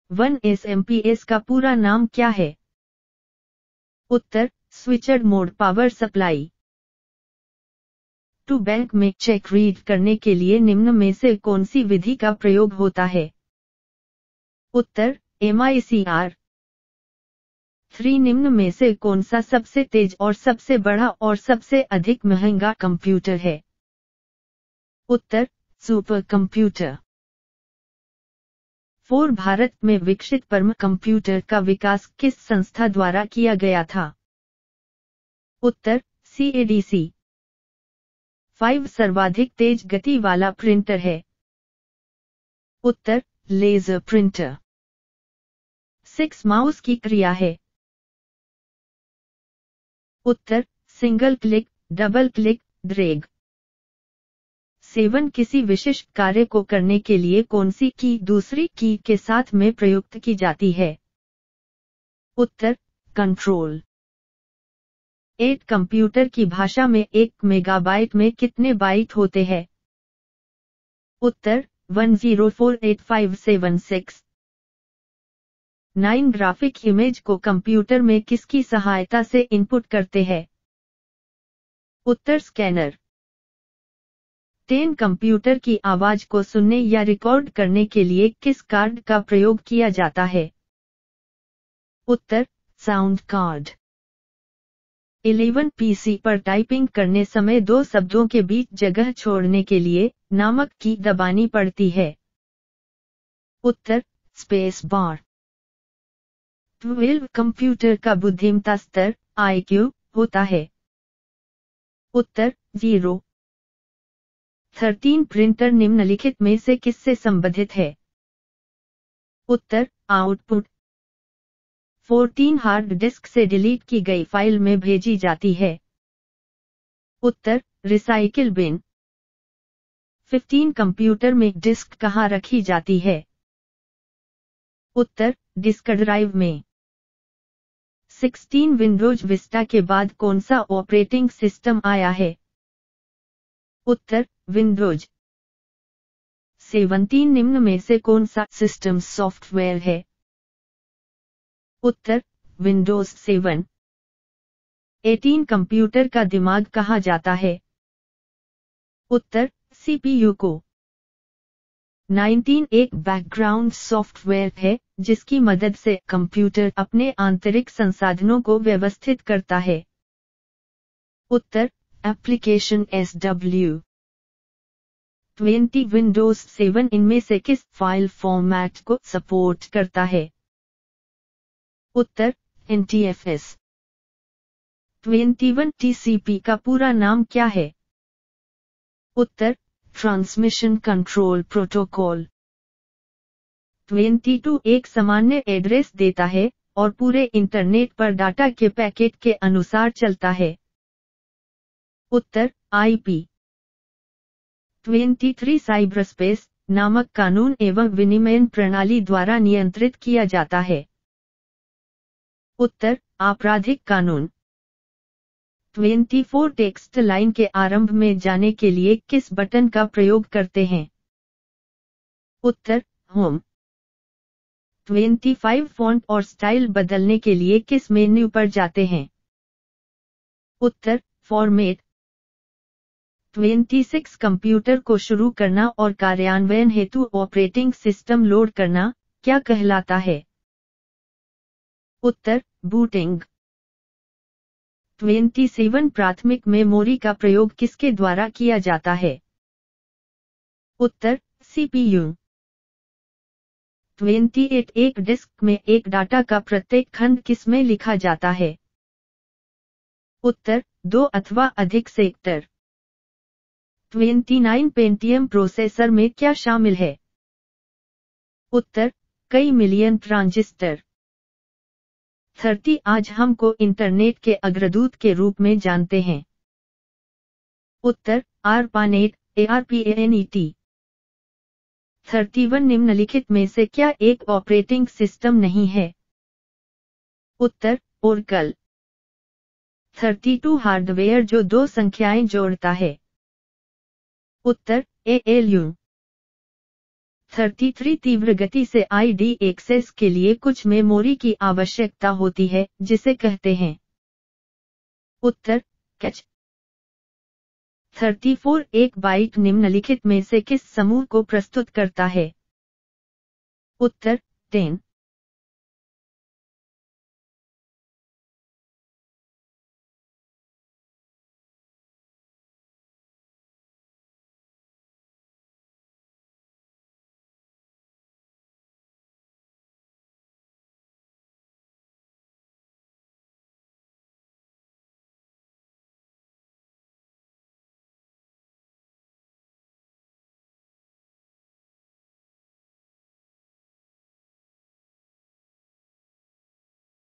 1SMPS का पूरा नाम क्या है? उत्तर, switched mode power supply. Two bank में चेक रीड करने के लिए निम्न में से कौन सी विधि का प्रयोग होता है? उत्तर, MICR। 3 निम्न में से कौन सा सबसे तेज और सबसे बड़ा और सबसे अधिक महंगा कंप्यूटर है? उत्तर, सुपर कंप्यूटर। 4 भारत में विकसित परम कंप्यूटर का विकास किस संस्था द्वारा किया गया था? उत्तर, CADC। 5 सर्वाधिक तेज गति वाला प्रिंटर है? उत्तर, लेजर प्रिंटर। 6 माउस की क्रिया है? उत्तर, single click, double click, drag. 7 किसी विशिष्ट कार्य को करने के लिए कौन सी की दूसरी की के साथ में प्रयुक्त की जाती है? उत्तर, कंट्रोल। 8 कंप्यूटर की भाषा में 1 मेगाबाइट में कितने बाइट होते हैं? उत्तर, 104856। 9 ग्राफिक इमेज को कंप्यूटर में किसकी सहायता से इनपुट करते हैं? उत्तर, स्कैनर। 10 कंप्यूटर की आवाज को सुनने या रिकॉर्ड करने के लिए किस कार्ड का प्रयोग किया जाता है? उत्तर, साउंड कार्ड। 11 PC पर टाइपिंग करने समय 2 शब्दों के बीच जगह छोड़ने के लिए नामक की दबानी पड़ती है? उत्तर, स्पेस बार। 12 कंप्यूटर का बुद्धिमत्ता स्तर IQ होता है? उत्तर, 0। 13 प्रिंटर निम्नलिखित में से किससे संबंधित है? उत्तर, आउटपुट। 14 हार्ड डिस्क से डिलीट की गई फाइल में भेजी जाती है? उत्तर, रिसाइकिल बिन। 15 कंप्यूटर में डिस्क कहाँ रखी जाती है? उत्तर, डिस्क ड्राइव में। 16 विंडोज विस्टा के बाद कौन सा ऑपरेटिंग सिस्टम आया है? उत्तर, विंडोज। 17 निम्न में से कौन सा सिस्टम सॉफ्टवेयर है? उत्तर, विंडोज 7। 18 कंप्यूटर का दिमाग कहा जाता है? उत्तर, CPU को। 19 एक बैकग्राउंड सॉफ्टवेयर है जिसकी मदद से कंप्यूटर अपने आंतरिक संसाधनों को व्यवस्थित करता है? उत्तर, एप्लीकेशन SW। 20 विंडोज 7 इनमें से किस फाइल फॉर्मेट को सपोर्ट करता है? उत्तर, NTFS। 21 TCP का पूरा नाम क्या है? उत्तर, ट्रांसमिशन कंट्रोल प्रोटोकॉल। 22 एक सामान्य एड्रेस देता है और पूरे इंटरनेट पर डाटा के पैकेट के अनुसार चलता है? उत्तर, IP। 23 साइबरस्पेस नामक कानून एवं विनिमय प्रणाली द्वारा नियंत्रित किया जाता है? उत्तर, आपराधिक कानून। 24 टेक्स्ट लाइन के आरंभ में जाने के लिए किस बटन का प्रयोग करते हैं? उत्तर, होम। 25 फॉन्ट और स्टाइल बदलने के लिए किस मेन्यू पर जाते हैं? उत्तर, फॉर्मेट। 26 कंप्यूटर को शुरू करना और कार्यान्वयन हेतु ऑपरेटिंग सिस्टम लोड करना क्या कहलाता है? उत्तर, बूटिंग। 27 प्राथमिक मेमोरी का प्रयोग किसके द्वारा किया जाता है? उत्तर, CPU। 28 एक डिस्क में एक डाटा का प्रत्येक खंड किसमें लिखा जाता है? उत्तर, 2 अथवा अधिक सेक्टर। 29 पेंटियम प्रोसेसर में क्या शामिल है? उत्तर, कई मिलियन ट्रांजिस्टर। 30 आज हमको इंटरनेट के अग्रदूत के रूप में जानते हैं? उत्तर, ARPANET, ARPANET। 31 निम्नलिखित में से क्या एक ऑपरेटिंग सिस्टम नहीं है? उत्तर, ओरेकल। 32 हार्डवेयर जो 2 संख्याएं जोड़ता है? उत्तर, ALU। 33 तीव्र गति से आईडी एक्सेस के लिए कुछ मेमोरी की आवश्यकता होती है, जिसे कहते हैं। उत्तर कैच। 34 एक बाइट निम्नलिखित में से किस समूह को प्रस्तुत करता है? उत्तर 10।